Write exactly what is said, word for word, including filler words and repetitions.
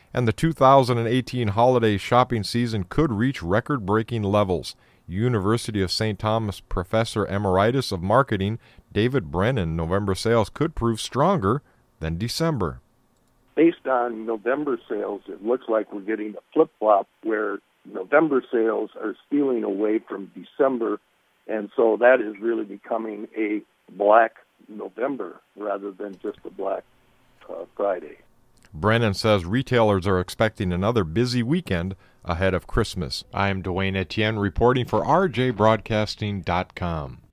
And the two thousand eighteen holiday shopping season could reach record-breaking levels. University of Saint Thomas Professor Emeritus of Marketing David Brennan, November sales could prove stronger than December. Based on November sales, it looks like we're getting a flip-flop where November sales are stealing away from December, and so that is really becoming a Black November rather than just a Black uh, Friday. Brennan says retailers are expecting another busy weekend ahead of Christmas. I am Dwayne Etienne reporting for R J Broadcasting dot com.